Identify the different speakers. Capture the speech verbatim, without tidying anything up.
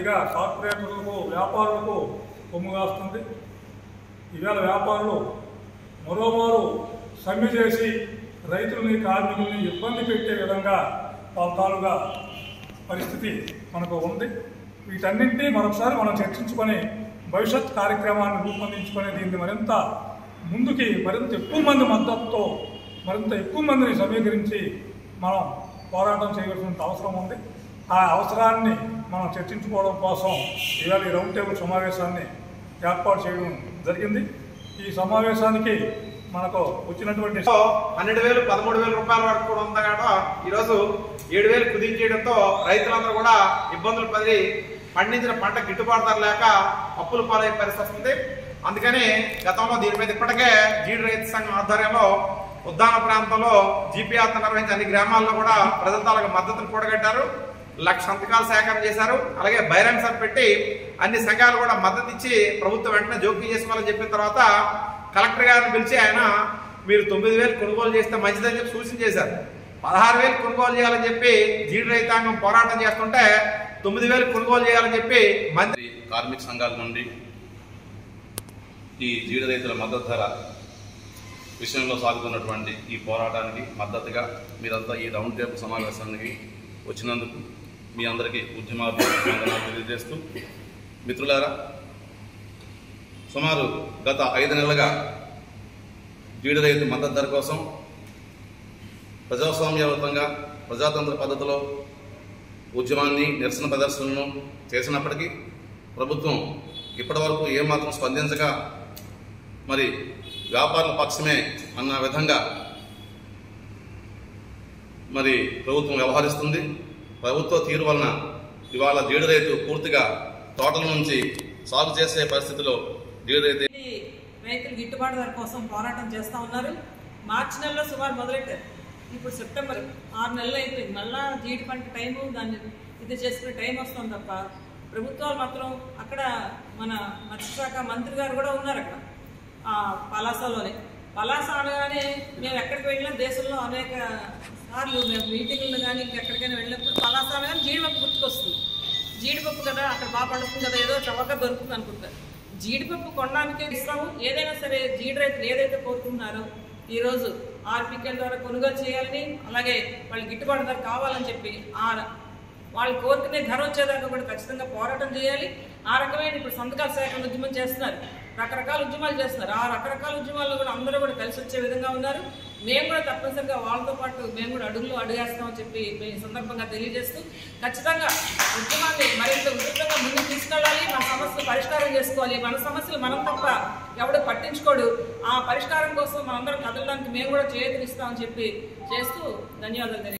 Speaker 1: పూర్తిగా కార్పొరేటర్లకు వ్యాపారులకు కొమ్ము కాస్తుంది. ఈవేళ వ్యాపారులు మరోమారు సమ్మె చేసి రైతులని కార్మికుల్ని ఇబ్బంది పెట్టే విధంగా పాల్తాలుగా పరిస్థితి మనకు ఉంది. వీటన్నింటినీ మరొకసారి మనం చర్చించుకొని భవిష్యత్ కార్యక్రమాన్ని రూపొందించుకొని దీన్ని మరింత ముందుకి మరింత ఎక్కువ మంది మద్దతుతో మరింత ఎక్కువ మందిని సమీకరించి మనం పోరాటం చేయవలసిన అవసరం ఉంది. ఆ అవసరాన్ని మనం చర్చించుకోవడం కోసం ఇవాళ ఈ రౌండ్ టేబుల్ సమావేశాన్ని ఏర్పాటు చేయడం జరిగింది. ఈ సమావేశానికి మనకు వచ్చినటువంటి
Speaker 2: పన్నెండు వేలు పదమూడు వేల రూపాయల వరకు కూడా ఉంది కదా, ఈరోజు ఏడు వేలు కుదించేయడంతో రైతులందరూ కూడా ఇబ్బందులు పడి పండించిన పంట గిట్టుబాటు ధర లేక అప్పులు పాలయ్యే పరిస్థితి వస్తుంది. అందుకని గతంలో దీని మీద ఇప్పటికే జీడి రైతు సంఘం ఆధ్వర్యంలో ఉద్దాన ప్రాంతంలో జీపీఆర్ నిర్వహించి అన్ని గ్రామాల్లో కూడా ప్రజల తాలూకు మద్దతును కూడగట్టారు. లక్ష సంతకాలు సేకరణ చేశారు. అలాగే బహిరంగ సభ పెట్టి అన్ని సంఘాలు కూడా మద్దతు ఇచ్చి ప్రభుత్వం వెంటనే జోక్యం చేసుకోవాలని చెప్పిన తర్వాత కలెక్టర్ గారిని పిలిచి ఆయన మీరు తొమ్మిది వేలు కొనుగోలు చేస్తే మంచిదని చెప్పి సూచన చేశారు. పదహారు వేలు కొనుగోలు చేయాలని చెప్పి జీడి రైతాంగం పోరాటం చేస్తుంటే తొమ్మిది వేలు కొనుగోలు చేయాలని చెప్పి మంత్రి
Speaker 3: కార్మిక సంఘాల నుండి ఈ జీడి రైతుల మద్దతు ధర విషయంలో సాగుతున్నటువంటి ఈ పోరాటానికి మద్దతుగా మీరంతా ఈ రౌండ్ టేబుల్ సమావేశానికి వచ్చినందుకు మీ అందరికీ ఉద్యమాభివందనాలు తెలియజేస్తూ, మిత్రులారా, సుమారు గత ఐదు నెలలుగా జీడి రైతు మద్దతు ధర కోసం ప్రజాస్వామ్యయుతంగా ప్రజాతంత్ర పద్ధతిలో ఉద్యమాన్ని నిరసన ప్రదర్శనలను చేసినప్పటికీ ప్రభుత్వం ఇప్పటి వరకు ఏమాత్రం స్పందించగా మరి వ్యాపారుల పక్షమే అన్న విధంగా మరి ప్రభుత్వం వ్యవహరిస్తుంది. ప్రభుత్వ తీరు వలన ఇవాళ జీడి రైతు పూర్తిగా తోటల నుంచి సాగు చేసే పరిస్థితిలో జీడి రైతు
Speaker 4: రైతులు గిట్టుబాటు ధర కోసం పోరాటం చేస్తూ ఉన్నారు. మార్చి నెలలో సుమారు మొదలెట్టారు. ఇప్పుడు సెప్టెంబర్ ఆరు నెలలు అయిపోయింది. మళ్ళా జీడి పంట టైము దాన్ని ఇది చేసుకునే టైం వస్తుంది తప్ప ప్రభుత్వాలు మాత్రం అక్కడ మన మత్స్యశాఖ మంత్రి గారు కూడా ఉన్నారు అక్కడ పలాసలోనే. పలాస అనగానే మేము ఎక్కడికి వెళ్ళినా దేశంలో అనేక సార్లు మేము మీటింగ్లు కానీ ఇంకెక్కడికైనా వెళ్ళినప్పుడు పలాస అనగానే జీడిపప్పు గుర్తుకొస్తుంది. జీడిపప్పు కదా అక్కడ బాగా పడుతుంది కదా, ఏదో చవక దొరుకుతుంది అనుకుంటారు. జీడిపప్పు కొనడానికే ఇస్తాము. ఏదైనా సరే జీడి రైతులు ఏదైతే కోరుకుంటున్నారో ఈరోజు ఆర్పికల్ ద్వారా కొనుగోలు చేయాలని, అలాగే వాళ్ళు గిట్టుబాటు ధర కావాలని చెప్పి ఆ వాళ్ళు కోరుకునే ధర వచ్చేదాకా కూడా ఖచ్చితంగా పోరాటం చేయాలి. ఆ రకమైన ఇప్పుడు సంతకాల సేకరణ ఉద్యమం చేస్తున్నారు, రకరకాల ఉద్యమాలు చేస్తున్నారు. ఆ రకరకాల ఉద్యమాల్లో కూడా అందరూ కూడా కలిసి వచ్చే విధంగా ఉన్నారు. మేము కూడా తప్పనిసరిగా వాళ్ళతో పాటు మేము కూడా అడుగులు అడుగేస్తామని చెప్పి ఈ సందర్భంగా తెలియజేస్తూ ఖచ్చితంగా ఉద్యమాన్ని మరింత ఉధృతంగా ముందుకు తీసుకెళ్ళాలి. మన సమస్యలు పరిష్కారం చేసుకోవాలి. మన సమస్యలు మనం తప్ప ఎవడు పట్టించుకోడు. ఆ పరిష్కారం కోసం మనందరం కదలడానికి మేము కూడా చేతులు ఇస్తామని చెప్పి చేస్తూ ధన్యవాదాలు తెలియజేస్తాం.